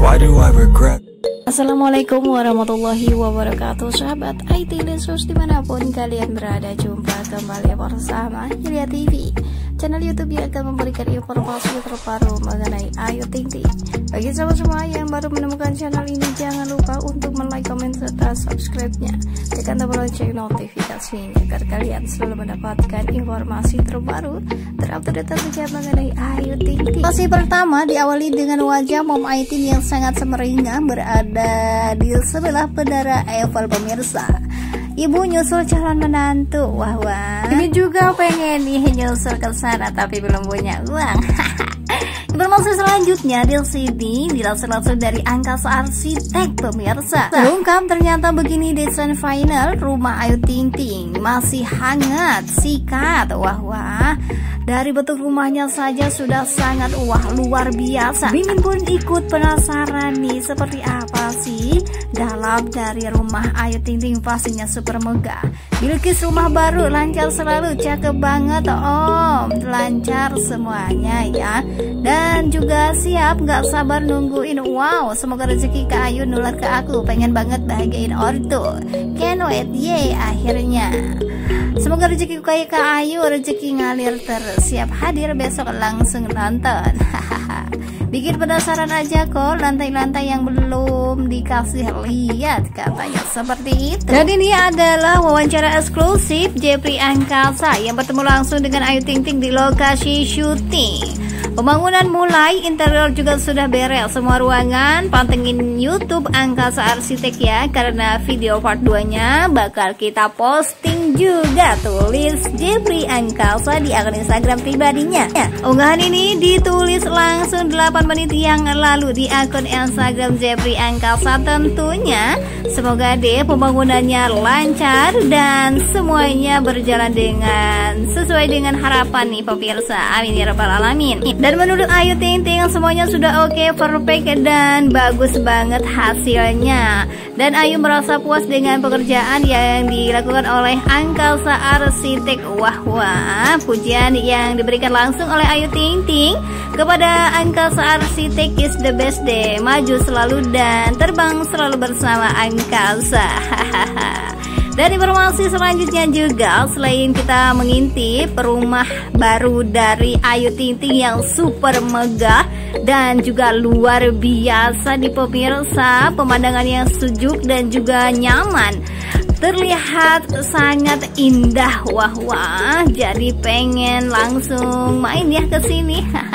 why do I regret? Assalamualaikum warahmatullahi wabarakatuh. Sahabat IT Lesus dimanapun kalian berada, jumpa kembali bersama Hilya TV, channel YouTube yang akan memberikan informasi terbaru mengenai Ayu Ting Ting. Bagi sahabat semua yang baru menemukan channel ini, jangan lupa untuk like, komen, serta subscribe-nya. Tekan tombol lonceng notifikasinya agar kalian selalu mendapatkan informasi terbaru, terupdate terbaru mengenai Ayu Ting Ting. Masih pertama diawali dengan wajah Mom Ayu Ting yang sangat semeringah berada di sebelah pendara Eiffel pemirsa. Ibu nyusul calon menantu. Wah, ini juga pengen nih nyusul ke sana tapi belum punya uang. Informasi selanjutnya di sini dilansir langsung dari Angkasa Arsitek pemirsa. Terungkap ternyata begini desain final rumah Ayu Ting Ting masih hangat, sikat. Wah. Dari bentuk rumahnya saja sudah sangat luar biasa. Mimin pun ikut penasaran nih seperti apa sih dalam dari rumah Ayu Ting Ting, pastinya super megah. Bilkis rumah baru lancar selalu, cakep banget om, lancar semuanya ya. Dan juga siap, gak sabar nungguin. Wow, semoga rezeki ke Ayu nular ke aku, pengen banget bahagiain ortu. Can't wait, yeay akhirnya. Semoga rezeki kayak ke Ayu, rezeki ngalir terus. Siap hadir besok langsung nonton. Bikin penasaran aja kok, lantai-lantai yang belum dikasih lihat katanya seperti itu. Dan ini adalah wawancara eksklusif Jeffrey Angkasa yang bertemu langsung dengan Ayu Ting Ting di lokasi syuting. Pembangunan mulai, interior juga sudah beres semua ruangan. Pantengin YouTube Angkasa Arsitek ya, karena video part 2-nya bakal kita posting juga, tulis Jeffrey Angkasa di akun Instagram pribadinya. Unggahan ini ditulis langsung 8 menit yang lalu di akun Instagram Jeffrey Angkasa tentunya. Semoga deh pembangunannya lancar dan semuanya berjalan dengan sesuai dengan harapan nih pemirsa. Amin ya rabbal alamin. Dan menurut Ayu Ting Ting semuanya sudah oke, perfect dan bagus banget hasilnya. Dan Ayu merasa puas dengan pekerjaan yang dilakukan oleh Angkasa Arsitek. Wah, pujian yang diberikan langsung oleh Ayu Ting Ting kepada Angkasa Arsitek is the best deh. Maju selalu dan terbang selalu bersama Angkasa. Dan informasi selanjutnya juga, selain kita mengintip rumah baru dari Ayu Ting Ting yang super megah dan juga luar biasa di pemirsa, pemandangan yang sejuk dan juga nyaman, terlihat sangat indah. Wah, jadi pengen langsung main ya ke sini.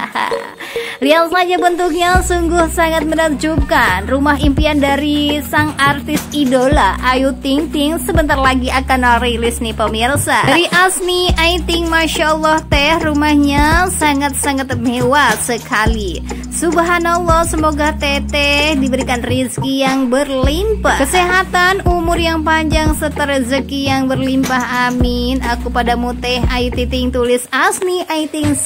Lihat saja bentuknya sungguh sangat menakjubkan. Rumah impian dari sang artis idola Ayu Ting Ting sebentar lagi akan rilis nih pemirsa. Dari Asni Ayu Ting, Masya Allah teh rumahnya sangat-sangat mewah sekali. Subhanallah, semoga teteh diberikan rezeki yang berlimpah, kesehatan, umur yang panjang, serta rezeki yang berlimpah, amin. Aku padamu teh Ayu Ting Ting, tulis Asni Ayu Ting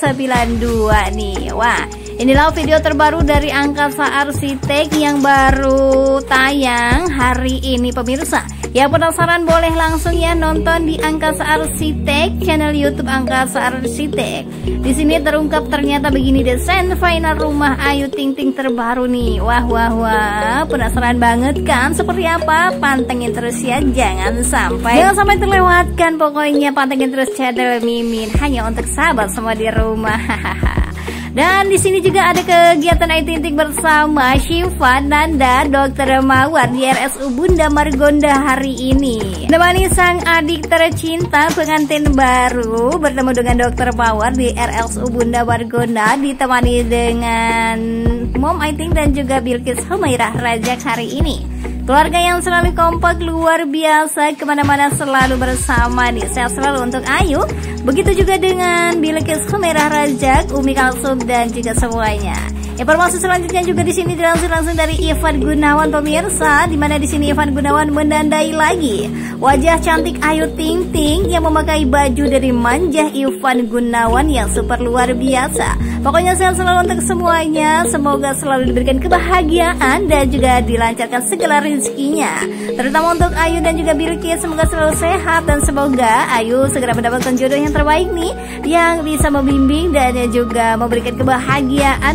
92 nih. Wah, inilah video terbaru dari Angkasa Arsitek yang baru tayang hari ini pemirsa. Yang penasaran boleh langsung ya nonton di Angkasa Arsitek, channel YouTube Angkasa Arsitek. Di sini terungkap ternyata begini desain final rumah Ayu Ting Ting terbaru nih. Wah, penasaran banget kan seperti apa? Pantengin terus ya, jangan sampai terlewatkan. Pokoknya pantengin terus channel Mimin, hanya untuk sahabat semua di rumah. Dan di sini juga ada kegiatan Ayu Ting Ting bersama Syifa, Nanda, Dokter Mawar di RSU Bunda Margonda hari ini. Menemani sang adik tercinta pengantin baru bertemu dengan Dokter Mawar di RSU Bunda Margonda, ditemani dengan Mom Ayu Ting dan juga Bilkis Humairah Rajak hari ini. Keluarga yang selalu kompak luar biasa, kemana-mana selalu bersama nih. Sehat selalu untuk Ayu. Begitu juga dengan Bilkis Humairah Rajak, Umi Kalsum dan juga semuanya. Informasi selanjutnya juga di sini dilansir langsung dari Ivan Gunawan pemirsa, di mana di sini Ivan Gunawan menandai lagi wajah cantik Ayu Ting Ting yang memakai baju dari Manjah Ivan Gunawan yang super luar biasa. Pokoknya sehat selalu untuk semuanya, semoga selalu diberikan kebahagiaan dan juga dilancarkan segala rezekinya. Terutama untuk Ayu dan juga Bilkis, semoga selalu sehat dan semoga Ayu segera mendapatkan jodoh yang terbaik nih, yang bisa membimbing dan juga memberikan kebahagiaan bayi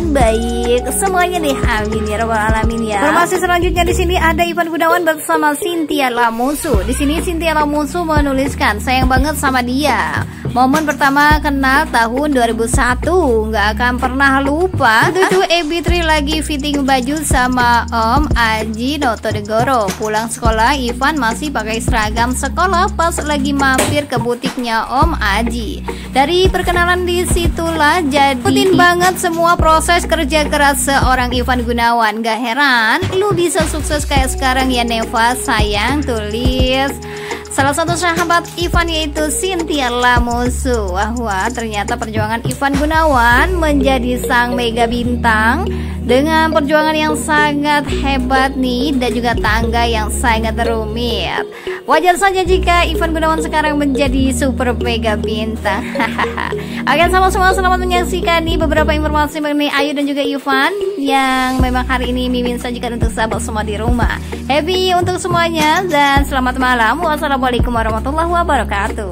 baik semuanya deh, amin ya rabbal alamin ya. Informasi selanjutnya di sini ada Ivan Gunawan bersama Chintya Lamusu. Di sini Chintya Lamusu menuliskan sayang banget sama dia. Momen pertama kenal tahun 2001 nggak akan pernah lupa. Itu Ebitri lagi fitting baju sama Om Aji Notodegoro. Pulang sekolah Ivan masih pakai seragam sekolah pas lagi mampir ke butiknya Om Aji. Dari perkenalan disitulah jadi ikutin banget semua proses kerja keras seorang Ivan Gunawan. Gak heran lu bisa sukses kayak sekarang ya Neva sayang, tulis salah satu sahabat Ivan yaitu Chintya Lamusu. Wah, ternyata perjuangan Ivan Gunawan menjadi sang mega bintang dengan perjuangan yang sangat hebat nih dan juga tangga yang sangat rumit. Wajar saja jika Ivan Gunawan sekarang menjadi super mega bintang. Oke, sama semua selamat menyaksikan nih beberapa informasi mengenai Ayu dan juga Ivan yang memang hari ini Mimin sajikan untuk sahabat semua di rumah. Happy untuk semuanya dan selamat malam. Wassalamualaikum warahmatullahi wabarakatuh.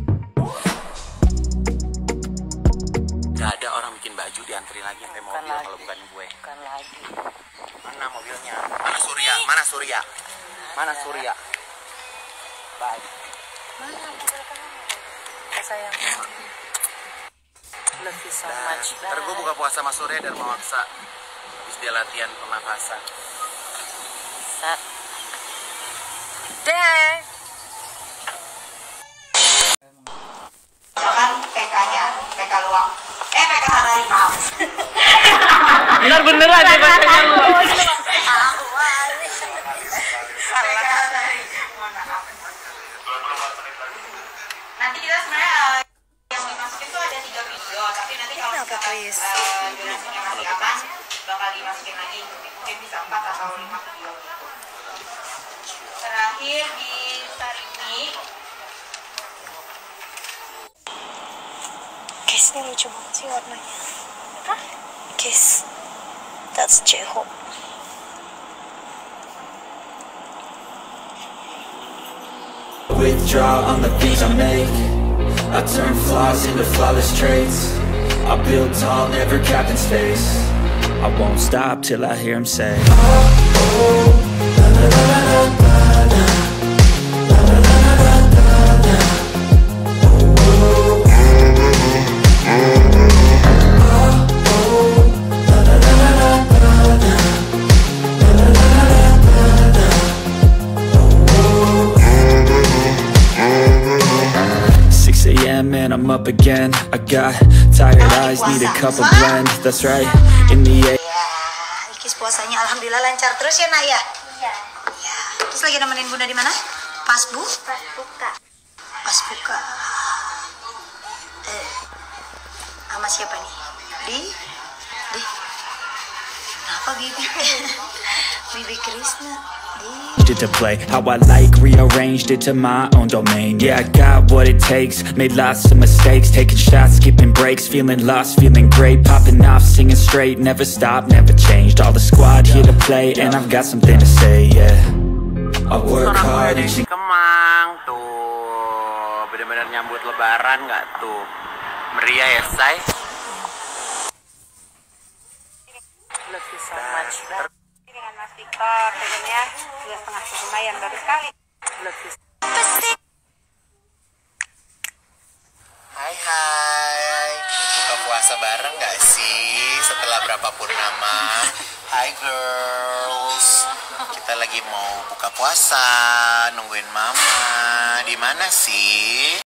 Gak ada orang bikin baju diantri lagi sampai mobil kalau bukan gue. Bukan lagi. Mana mobilnya? Mana Surya? Mana Surya? Mana Surya? Baik. Mana mobil kamu? Sayang. Love you so much. Ntar gue buka puasa sama Surya dan memaksa. Habis dia latihan pernafasan. Deh. Kan PK-nya, PK luang. PK harimau. Bener aja bacanya lu. Nanti kita sebenarnya yang dimasukin tuh ada 3 video, tapi nanti kalau misalkan durasinya masih aman, bakal dimasukin lagi. Mungkin bisa 4 atau 5 video. Terakhir di Sarimi. Guys, ini lucu banget sih warnanya. Hah? Guys, that's J-Hope. Withdraw on the things I make. I turn flaws into flawless traits. I build tall, never capped in space. I won't stop till I hear him say, oh, oh, la la la la la la, la la la la la la, oh, oh, la la la la la la, la la la la la, oh, 6 a.m. and I'm up again. I got tired eyes, need a cup of blend. That's right, in the air. Ya, Ikis puasanya alhamdulillah lancar terus ya, Nak ya? Iya. Ya. Terus lagi nemenin Bunda di mana? Pas buka. Pas buka. Sama siapa nih? Di? Kenapa Bibi? Bibi Krisna. It to play how I like, rearranged it to my own domain. Yeah, I got what it takes, made lots of mistakes, taking shots, skipping breaks, feeling lost, feeling great, popping off, singing straight, never stopped, never changed. All the squad here to play, and I've got something to say. Yeah, I work hard and di Kemang tuh, bener-bener nyambut Lebaran nggak tuh? Meriah ya, say? Love you so much. Dengan Mas Victor, tentunya 2,5 lumayan baru sekali. Love you. Hai, buka puasa bareng gak sih setelah berapa purnama? Hai girls, kita lagi mau buka puasa, nungguin mama. Di mana sih?